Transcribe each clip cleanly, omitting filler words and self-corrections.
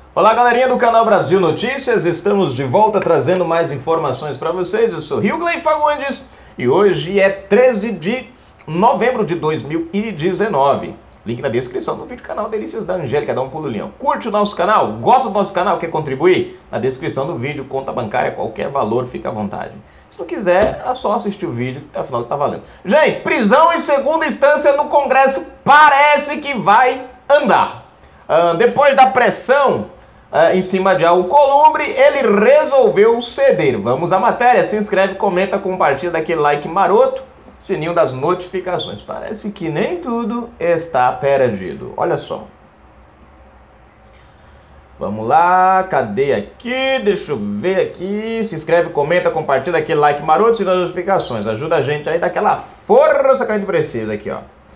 Olá, galerinha do canal Brasil Notícias, estamos de volta trazendo mais informações para vocês. Eu sou Rilgley Fagundes e hoje é 13 de novembro de 2019. Link na descrição do vídeo, canal Delícias da Angélica, dá um pulinho. Curte o nosso canal? Gosta do nosso canal? Quer contribuir? Na descrição do vídeo, conta bancária, qualquer valor, fica à vontade. Se não quiser, é só assistir o vídeo, que afinal tá valendo. Gente, prisão em segunda instância no Congresso parece que vai andar. Depois da pressão em cima de Alcolumbre, ele resolveu ceder. Vamos à matéria, se inscreve, comenta, compartilha, daquele like maroto, sininho das notificações. Parece que nem tudo está perdido. Olha só. Vamos lá, cadê aqui? Deixa eu ver aqui. Se inscreve, comenta, compartilha, aquele like maroto, sininho das notificações. Ajuda a gente aí, daquela força que a gente precisa aqui, ó.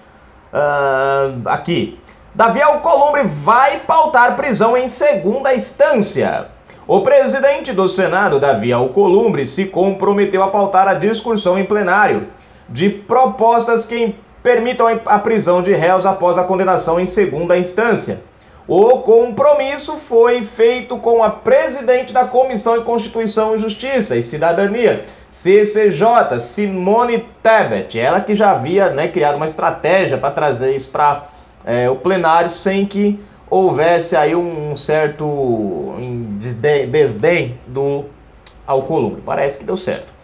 Aqui. Davi Alcolumbre vai pautar prisão em segunda instância. O presidente do Senado, Davi Alcolumbre, se comprometeu a pautar a discussão em plenário de propostas que permitam a prisão de réus após a condenação em segunda instância. O compromisso foi feito com a presidente da Comissão de Constituição, Justiça e Cidadania, CCJ, Simone Tebet. Ela que já havia criado uma estratégia para trazer isso para o plenário sem que houvesse aí um certo desdém do Alcolumbre. Parece que deu certo.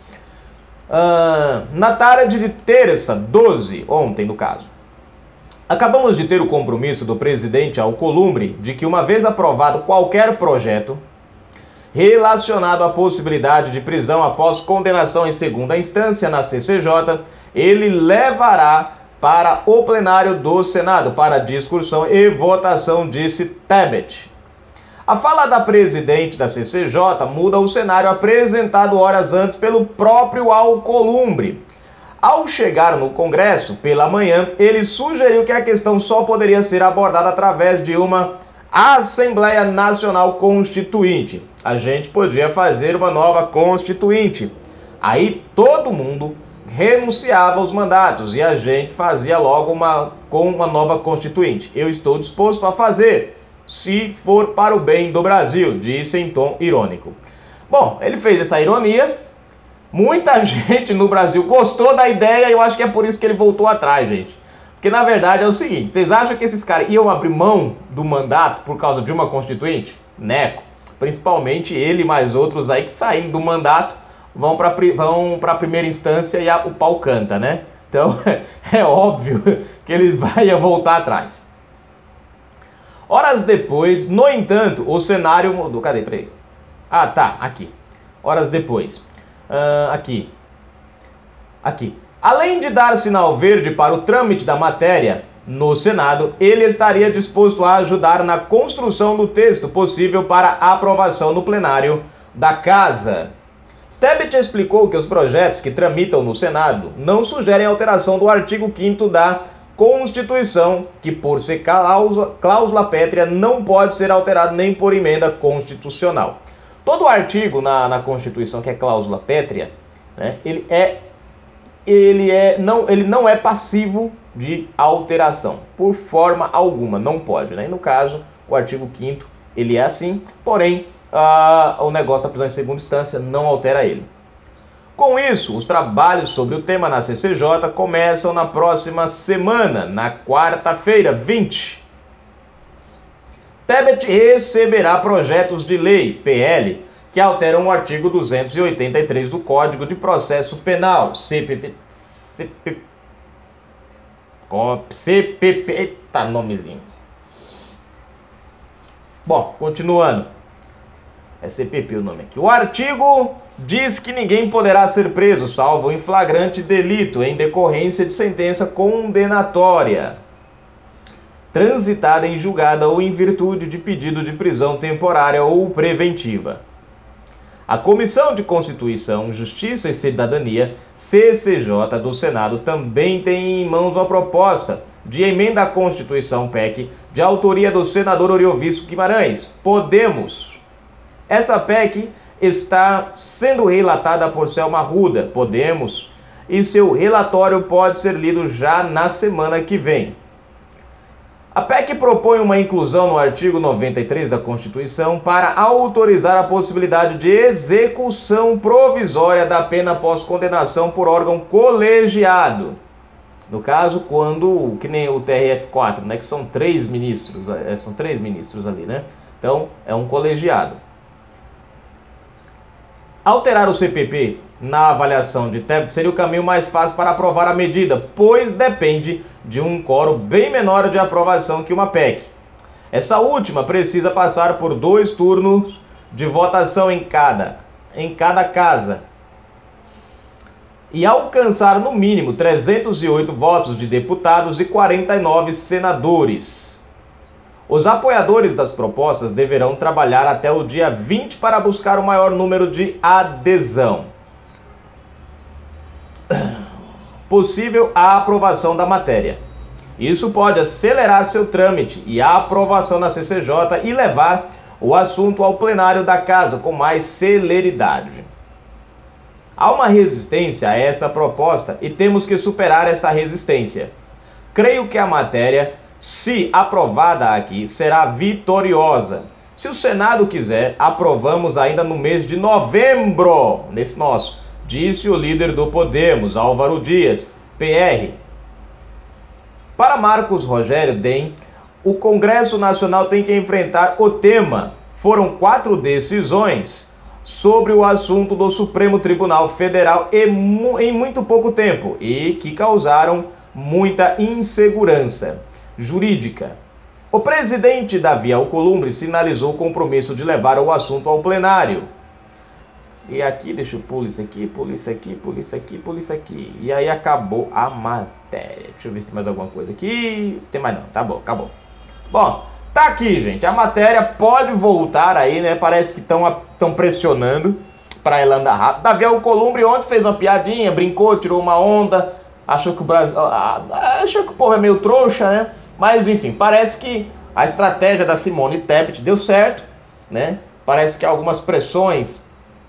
Na tarde de terça, 12, ontem no caso, acabamos de ter o compromisso do presidente Alcolumbre de que, uma vez aprovado qualquer projeto relacionado à possibilidade de prisão após condenação em segunda instância na CCJ, ele levará para o plenário do Senado para discussão e votação, disse Tebet. A fala da presidente da CCJ muda o cenário apresentado horas antes pelo próprio Alcolumbre. Ao chegar no Congresso pela manhã, ele sugeriu que a questão só poderia ser abordada através de uma Assembleia Nacional Constituinte. A gente podia fazer uma nova Constituinte. Aí todo mundo renunciava aos mandatos e a gente fazia logo uma nova Constituinte. Eu estou disposto a fazer, se for para o bem do Brasil, disse em tom irônico. Bom, ele fez essa ironia. Muita gente no Brasil gostou da ideia e eu acho que é por isso que ele voltou atrás, gente. Porque na verdade é o seguinte, vocês acham que esses caras iam abrir mão do mandato por causa de uma Constituinte? Neco. Principalmente ele e mais outros aí que saindo do mandato vão para a primeira instância e o pau canta, né? Então é óbvio que ele vai voltar atrás. Horas depois, no entanto, o cenário mudou. Cadê? Peraí. Ah, tá, aqui. Horas depois. Aqui. Além de dar sinal verde para o trâmite da matéria no Senado, ele estaria disposto a ajudar na construção do texto possível para aprovação no plenário da Casa. Tebet explicou que os projetos que tramitam no Senado não sugerem alteração do artigo 5º da Constituição, que, por ser cláusula pétrea, não pode ser alterado nem por emenda constitucional. Todo artigo na Constituição que é cláusula pétrea, né, ele não é passivo de alteração, por forma alguma, não pode, né? E no caso, o artigo 5º, ele é assim, porém, o negócio da prisão em segunda instância não altera ele. Com isso, os trabalhos sobre o tema na CCJ começam na próxima semana, na quarta-feira, 20. Tebet receberá projetos de lei, PL, que alteram o artigo 283 do Código de Processo Penal, CPP, eita nomezinho. Bom, continuando. É CPP o nome aqui. O artigo diz que ninguém poderá ser preso, salvo em flagrante delito, em decorrência de sentença condenatória, transitada em julgada ou em virtude de pedido de prisão temporária ou preventiva. A Comissão de Constituição, Justiça e Cidadania, CCJ, do Senado, também tem em mãos uma proposta de emenda à Constituição, PEC, de autoria do senador Oriovisto Guimarães, Podemos. Essa PEC está sendo relatada por Selma Arruda, Podemos, e seu relatório pode ser lido já na semana que vem. A PEC propõe uma inclusão no artigo 93 da Constituição para autorizar a possibilidade de execução provisória da pena após condenação por órgão colegiado. No caso, quando, que nem o TRF4, né, que são 3 ministros, são 3 ministros ali, né? Então, é um colegiado. Alterar o CPP na avaliação de Tebet seria o caminho mais fácil para aprovar a medida, pois depende de um quórum bem menor de aprovação que uma PEC. Essa última precisa passar por 2 turnos de votação em cada casa e alcançar no mínimo 308 votos de deputados e 49 senadores. Os apoiadores das propostas deverão trabalhar até o dia 20 para buscar o maior número de adesão possível à aprovação da matéria. Isso pode acelerar seu trâmite e a aprovação na CCJ e levar o assunto ao plenário da Casa com mais celeridade. Há uma resistência a essa proposta e temos que superar essa resistência. Creio que a matéria, se aprovada aqui, será vitoriosa. Se o Senado quiser, aprovamos ainda no mês de novembro, nesse nosso, disse o líder do Podemos, Álvaro Dias, PR. Para Marcos Rogério DEM, o Congresso Nacional tem que enfrentar o tema. Foram 4 decisões sobre o assunto do Supremo Tribunal Federal em muito pouco tempo e que causaram muita insegurança jurídica. O presidente Davi Alcolumbre sinalizou o compromisso de levar o assunto ao plenário. E aqui, deixa eu pular isso aqui, pular isso aqui, pular isso aqui, pular isso aqui. E aí acabou a matéria. Deixa eu ver se tem mais alguma coisa aqui. Tem mais não, tá bom, acabou. Bom, tá aqui, gente. A matéria pode voltar aí, né? Parece que estão pressionando para ela andar rápido. Davi Alcolumbre ontem fez uma piadinha, brincou, tirou uma onda. Achou que o Brasil... achou que o povo é meio trouxa, né? Mas, enfim, parece que a estratégia da Simone Tebet deu certo, né? Parece que algumas pressões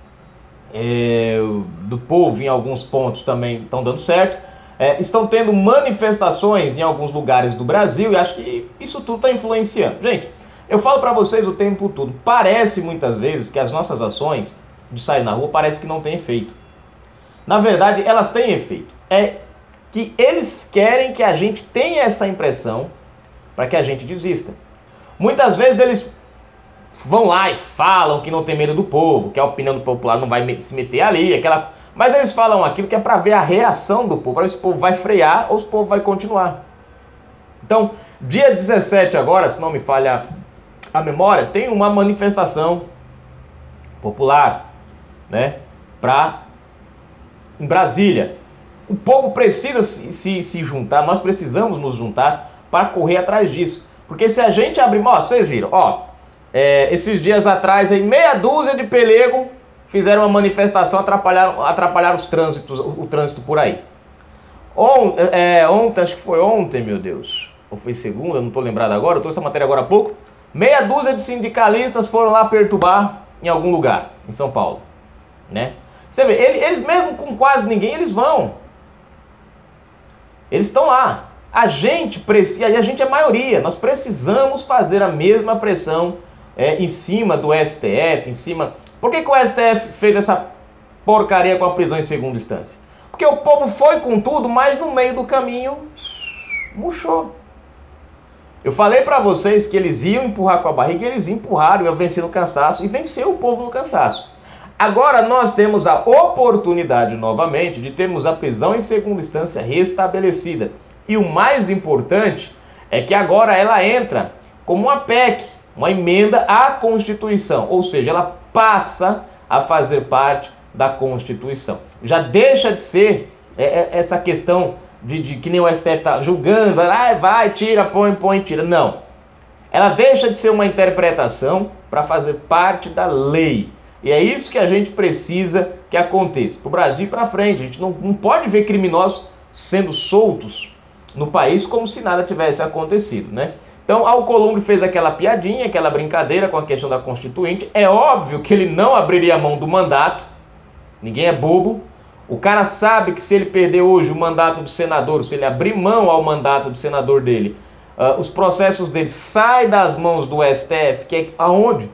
do povo em alguns pontos também estão dando certo. Estão tendo manifestações em alguns lugares do Brasil e acho que isso tudo está influenciando. Gente, eu falo para vocês o tempo todo, parece muitas vezes que as nossas ações de sair na rua parece que não tem efeito. Na verdade, elas têm efeito. É que eles querem que a gente tenha essa impressão para que a gente desista. Muitas vezes eles vão lá e falam que não tem medo do povo, que a opinião do popular não vai se meter ali, mas eles falam aquilo que é para ver a reação do povo, para ver se o povo vai frear ou se o povo vai continuar. Então, dia 17 agora, se não me falha a memória, tem uma manifestação popular, né, em Brasília. O povo precisa se juntar, nós precisamos nos juntar para correr atrás disso. Porque se a gente abrir... Ó, vocês viram, ó, esses dias atrás, aí, meia dúzia de pelego fizeram uma manifestação, atrapalharam o trânsito por aí. Ontem, acho que foi ontem, meu Deus, ou foi segunda, não estou lembrado agora, eu trouxe essa matéria agora há pouco. Meia dúzia de sindicalistas foram lá perturbar em algum lugar, em São Paulo, né? Você vê, eles mesmo com quase ninguém, eles vão. Eles estão lá. A gente precisa, e a gente é maioria, nós precisamos fazer a mesma pressão em cima do STF, em cima... Por que o STF fez essa porcaria com a prisão em segunda instância? Porque o povo foi com tudo, mas no meio do caminho murchou. Eu falei para vocês que eles iam empurrar com a barriga, e eles empurraram, iam vencer no cansaço, e venceu o povo no cansaço. Agora nós temos a oportunidade novamente de termos a prisão em segunda instância restabelecida. E o mais importante é que agora ela entra como uma PEC, uma emenda à Constituição, ou seja, ela passa a fazer parte da Constituição. Já deixa de ser essa questão de que nem o STF está julgando, vai, tira, põe, tira. Não. Ela deixa de ser uma interpretação para fazer parte da lei. E é isso que a gente precisa que aconteça. Para o Brasil ir para frente, a gente não pode ver criminosos sendo soltos no país como se nada tivesse acontecido, né? Então, Alcolumbre fez aquela piadinha, aquela brincadeira com a questão da Constituinte. É óbvio que ele não abriria a mão do mandato. Ninguém é bobo. O cara sabe que se ele perder hoje o mandato de senador, se ele abrir mão ao mandato de senador dele, os processos dele saem das mãos do STF, que é aonde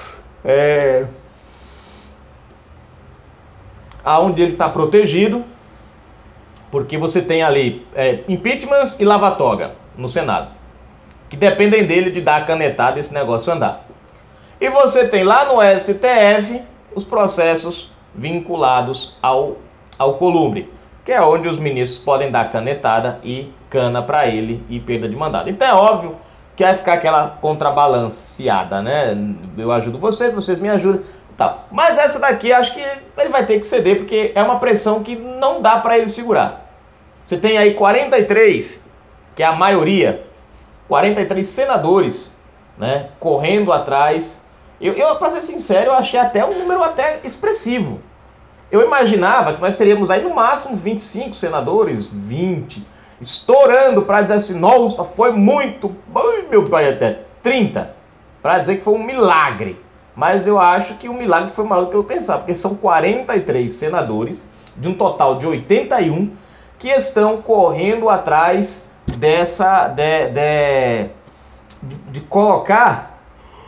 ele está protegido, porque você tem ali impeachments e lava-toga no Senado, que dependem dele de dar a canetada e esse negócio andar. E você tem lá no STF os processos vinculados ao Alcolumbre, que é onde os ministros podem dar canetada e cana para ele e perda de mandato. Então é óbvio que vai ficar aquela contrabalanceada, né? Eu ajudo vocês, vocês me ajudam. Tal. Mas essa daqui acho que ele vai ter que ceder, porque é uma pressão que não dá para ele segurar. Você tem aí 43, que é a maioria, 43 senadores, né, correndo atrás. Eu para ser sincero, eu achei até um número até expressivo. Eu imaginava que nós teríamos aí no máximo 25 senadores, 20, estourando para dizer assim, nossa, foi muito, ai, meu pai, até 30, para dizer que foi um milagre. Mas eu acho que o milagre foi maior do que eu pensava, porque são 43 senadores, de um total de 81, que estão correndo atrás dessa de colocar,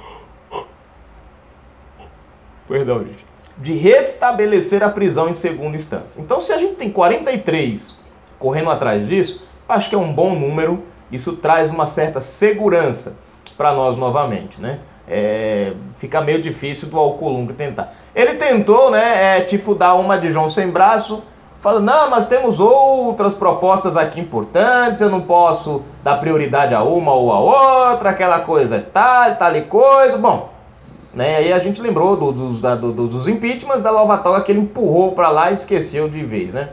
perdão, gente, de restabelecer a prisão em segunda instância. Então, se a gente tem 43 correndo atrás disso, acho que é um bom número. Isso traz uma certa segurança para nós novamente, né? Fica meio difícil do Alcolumbre tentar. Ele tentou, né, tipo dar uma de João sem braço, falando, não, nós temos outras propostas aqui importantes, eu não posso dar prioridade a uma ou a outra, aquela coisa tal e coisa. Bom, né, aí a gente lembrou dos impeachments da lava-toga que ele empurrou para lá e esqueceu de vez, né?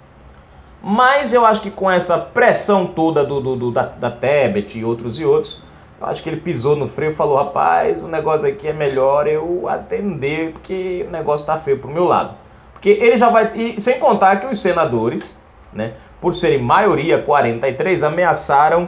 Mas eu acho que com essa pressão toda da Tebet e outros, eu acho que ele pisou no freio e falou, rapaz, o negócio aqui é melhor eu atender, porque o negócio tá feio pro meu lado. Porque ele já vai... E sem contar que os senadores, né, por serem maioria, 43, ameaçaram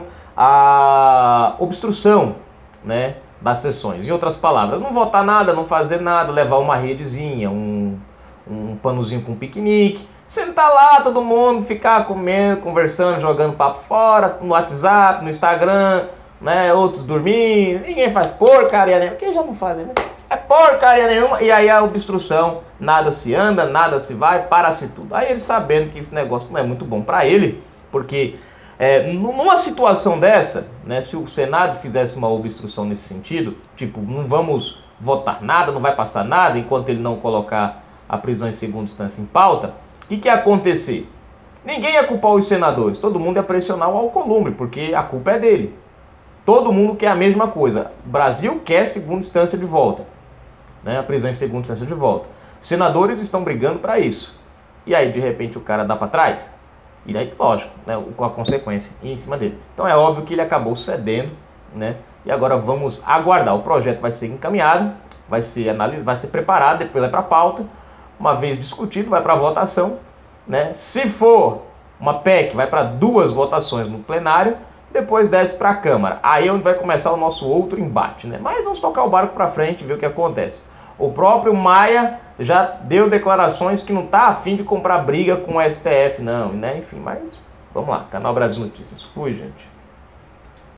a obstrução, né, das sessões. Em outras palavras, não votar nada, não fazer nada, levar uma redezinha, um panozinho com piquenique, sentar lá todo mundo, ficar comendo, conversando, jogando papo fora, no WhatsApp, no Instagram, né, outros dormindo, ninguém faz porcaria nenhuma, quem já não faz, né? É porcaria nenhuma, e aí a obstrução, nada se anda, nada se vai, para-se tudo. Aí ele sabendo que esse negócio não é muito bom para ele, porque numa situação dessa, né, se o Senado fizesse uma obstrução nesse sentido, tipo, não vamos votar nada, não vai passar nada, enquanto ele não colocar a prisão em segunda instância em pauta, o que ia acontecer? Ninguém ia culpar os senadores, todo mundo ia pressionar o Alcolumbre, porque a culpa é dele. Todo mundo quer a mesma coisa. O Brasil quer segunda instância de volta, né? A prisão em segunda instância de volta. Os senadores estão brigando para isso. E aí, de repente, o cara dá para trás. E aí, lógico, né, com a consequência em cima dele. Então é óbvio que ele acabou cedendo, né? E agora vamos aguardar. O projeto vai ser encaminhado, vai ser analisado, vai ser preparado, depois vai para a pauta. Uma vez discutido, vai para a votação, né? Se for uma PEC, vai para 2 votações no plenário. Depois desce para a Câmara. Aí é onde vai começar o nosso outro embate, né? Mas vamos tocar o barco para frente e ver o que acontece. O próprio Maia já deu declarações que não está afim de comprar briga com o STF, não, né? Enfim, mas vamos lá. Canal Brasil Notícias. Fui, gente.